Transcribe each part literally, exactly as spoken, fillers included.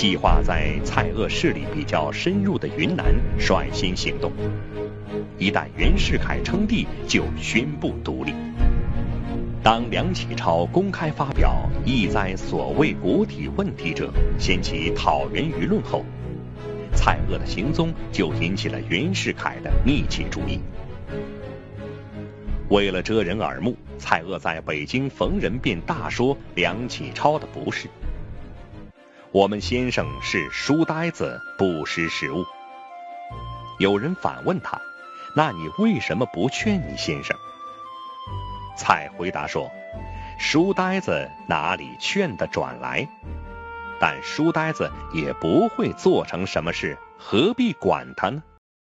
计划在蔡锷势力比较深入的云南率先行动。一旦袁世凯称帝，就宣布独立。当梁启超公开发表意在所谓国体问题者，掀起讨袁舆论后，蔡锷的行踪就引起了袁世凯的密切注意。为了遮人耳目，蔡锷在北京逢人便大说梁启超的不是。我们先生是书呆子，不识时务。有人反问他，那你为什么不劝你先生？蔡回答说，书呆子哪里劝得转来？但书呆子也不会做成什么事，何必管他呢？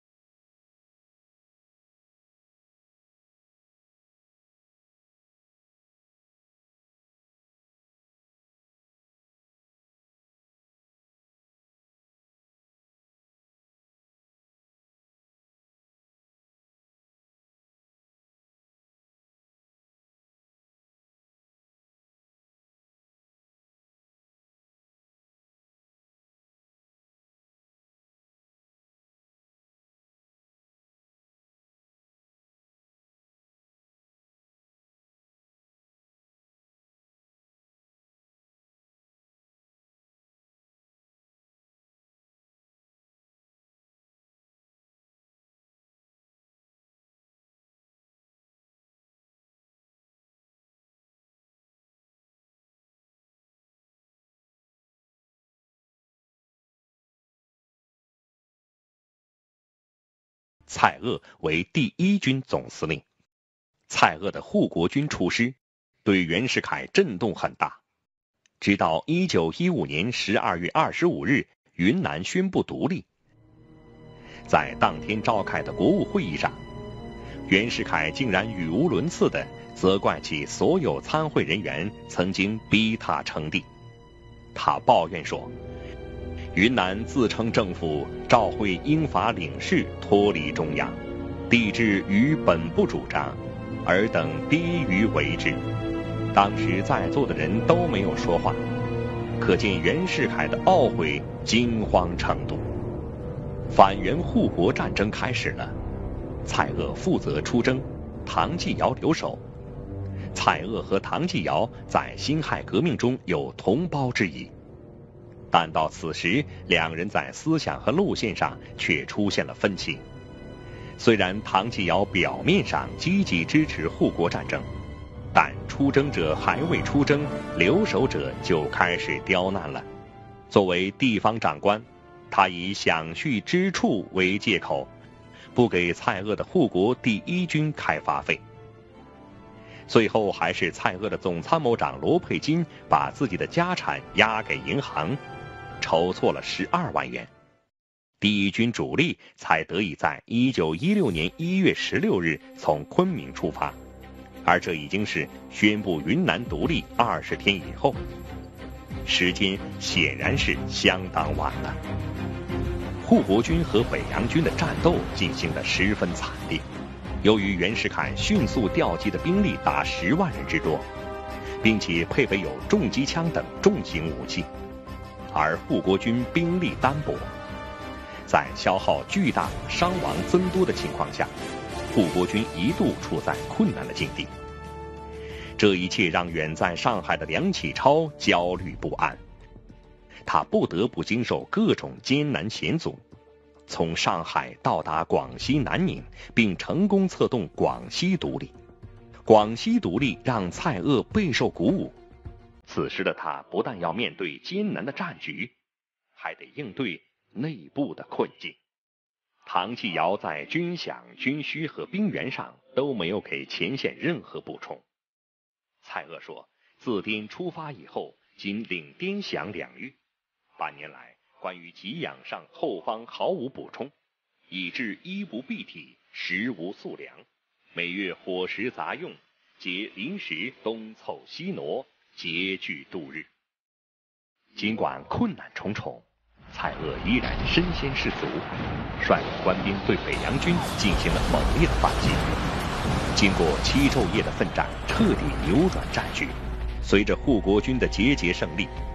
蔡锷为第一军总司令，蔡锷的护国军出师，对袁世凯震动很大。直到一九一五年十二月二十五日，云南宣布独立。在当天召开的国务会议上，袁世凯竟然语无伦次地责怪起所有参会人员曾经逼他称帝。他抱怨说，云南自称政府召会英法领事脱离中央，帝制与本部主张，尔等逼于为之。当时在座的人都没有说话，可见袁世凯的懊悔惊慌程度。反袁护国战争开始了，蔡锷负责出征，唐继尧留守。蔡锷和唐继尧在辛亥革命中有同胞之谊，但到此时，两人在思想和路线上却出现了分歧。虽然唐继尧表面上积极支持护国战争，但出征者还未出征，留守者就开始刁难了。作为地方长官，他以想去之处为借口，不给蔡锷的护国第一军开发费。最后还是蔡锷的总参谋长罗佩金把自己的家产押给银行，筹措了十二万元，第一军主力才得以在一九一六年一月十六日从昆明出发，而这已经是宣布云南独立二十天以后，时间显然是相当晚了。护国军和北洋军的战斗进行得十分惨烈，由于袁世凯迅速调集的兵力达十万人之多，并且配备有重机枪等重型武器，而护国军兵力单薄，在消耗巨大、伤亡增多的情况下，护国军一度处在困难的境地。这一切让远在上海的梁启超焦虑不安，他不得不经受各种艰难险阻，从上海到达广西南宁，并成功策动广西独立。广西独立让蔡锷备受鼓舞，此时的他不但要面对艰难的战局，还得应对内部的困境。唐继尧在军饷、军需和兵源上都没有给前线任何补充。蔡锷说，自滇出发以后，仅领滇饷两月，半年来关于给养上后方毫无补充，以致衣不蔽体，食无宿粮，每月伙食杂用皆临时东凑西挪，拮据度日。尽管困难重重，蔡锷依然身先士卒，率领官兵对北洋军进行了猛烈的反击。经过七昼夜的奋战，彻底扭转战局。随着护国军的节节胜利，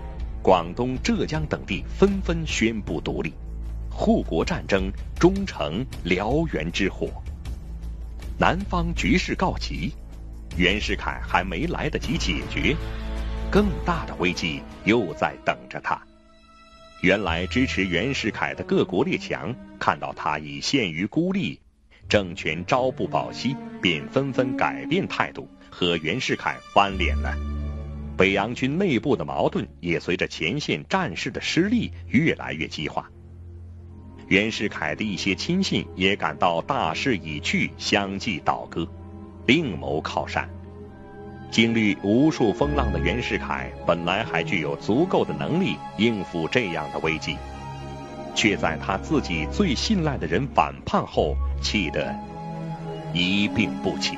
广东、浙江等地纷纷宣布独立，护国战争终成燎原之火。南方局势告急，袁世凯还没来得及解决，更大的危机又在等着他。原来支持袁世凯的各国列强看到他已陷于孤立，政权朝不保夕，便纷纷改变态度，和袁世凯翻脸了。北洋军内部的矛盾也随着前线战事的失利越来越激化。袁世凯的一些亲信也感到大势已去，相继倒戈，另谋靠山。经历无数风浪的袁世凯本来还具有足够的能力应付这样的危机，却在他自己最信赖的人反叛后，气得一病不起。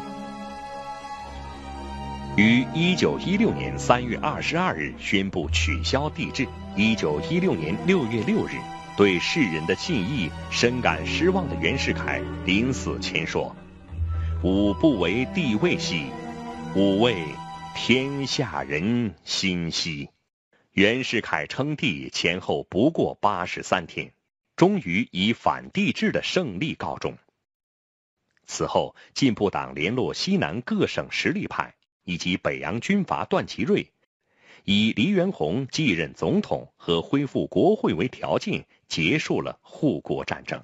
于一九一六年三月二十二日宣布取消帝制。一九一六年六月六日，对世人的信义深感失望的袁世凯临死前说：“吾不为帝位兮，吾为天下人心兮。”袁世凯称帝前后不过八十三天，终于以反帝制的胜利告终。此后，进步党联络西南各省实力派以及北洋军阀段祺瑞，以黎元洪继任总统和恢复国会为条件，结束了护国战争。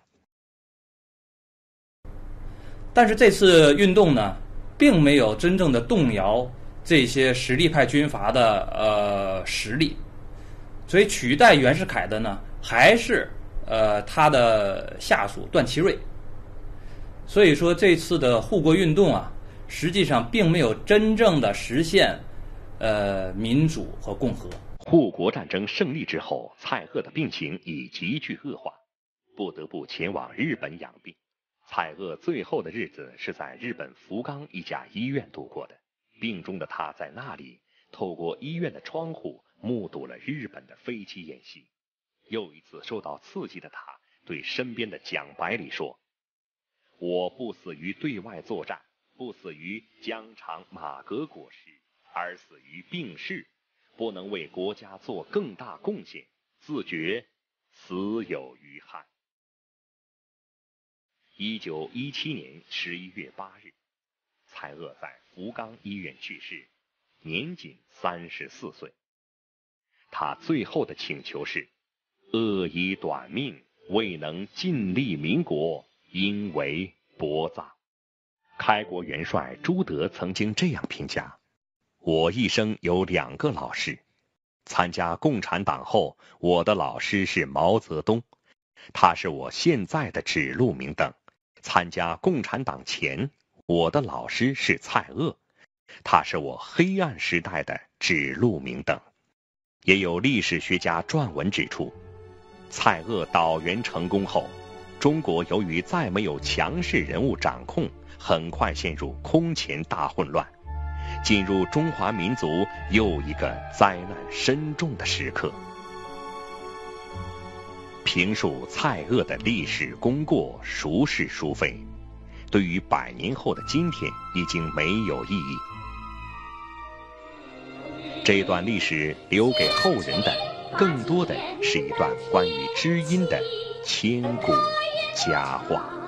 但是这次运动呢，并没有真正的动摇这些实力派军阀的呃实力，所以取代袁世凯的呢，还是呃他的下属段祺瑞。所以说这次的护国运动啊，实际上并没有真正的实现呃民主和共和。 护国战争胜利之后，蔡锷的病情已急剧恶化，不得不前往日本养病。蔡锷最后的日子是在日本福冈一家医院度过的。病中的他在那里透过医院的窗户目睹了日本的飞机演习。又一次受到刺激的他对身边的蒋百里说：“我不死于对外作战，不死于疆场马革裹尸，而死于病逝，不能为国家做更大贡献，自觉死有余憾。”一九一七年十一月八日，蔡锷在福冈医院去世，年仅三十四岁。他最后的请求是：“恶以短命，未能尽力民国，应为薄葬。”开国元帅朱德曾经这样评价：“我一生有两个老师，参加共产党后，我的老师是毛泽东，他是我现在的指路明灯；参加共产党前，我的老师是蔡锷，他是我黑暗时代的指路明灯。”也有历史学家撰文指出，蔡锷导袁成功后，中国由于再没有强势人物掌控，很快陷入空前大混乱，进入中华民族又一个灾难深重的时刻。评述蔡锷的历史功过孰是孰非，对于百年后的今天已经没有意义。这段历史留给后人的，更多的是一段关于知音的千古佳话。